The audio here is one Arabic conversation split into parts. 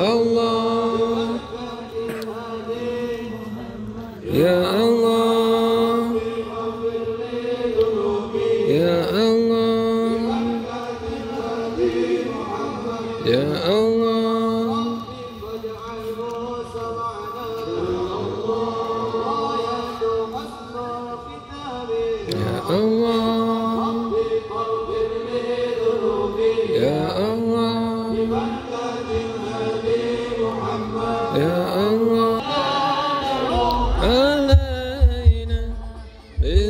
Allah, ya Allah, ya Allah, ya Allah, ya Allah, ya Allah, ya Allah. علينا من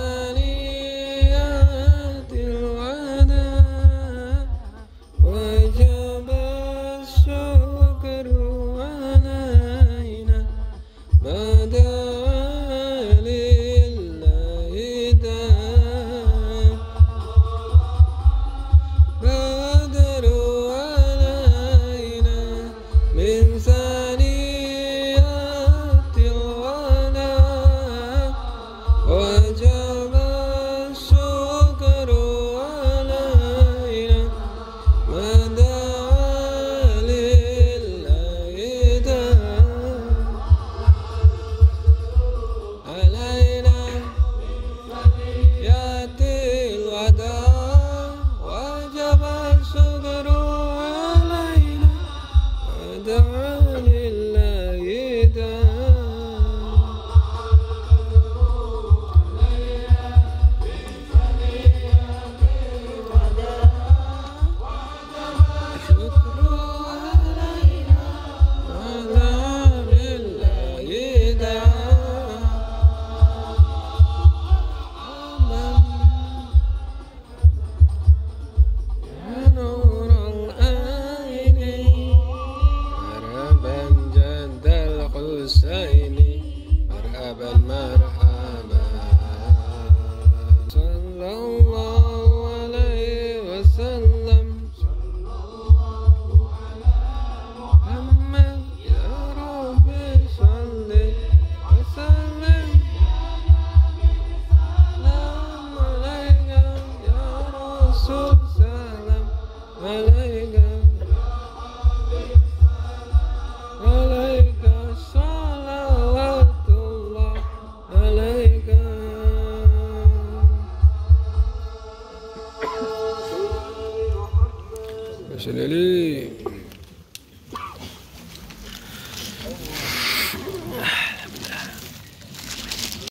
ثنيات الوداع وجب الشكر علينا ما دعا لله داع بدر علينا من ثنيات الوداع وجب الشكر علينا ما دعا لله داع علينا يأتي الوداع وجب الشكر علينا ما دعا لله داع شكر علينا ما دعا لله داع يا نور العين مرحبا جد الحسين مرحبا مرحبا صلى الله عليه وسلم محمد يا ربي صل وسلم سلام عليك يا رسول سلام عليك عليك صلوات الله عليك وسلم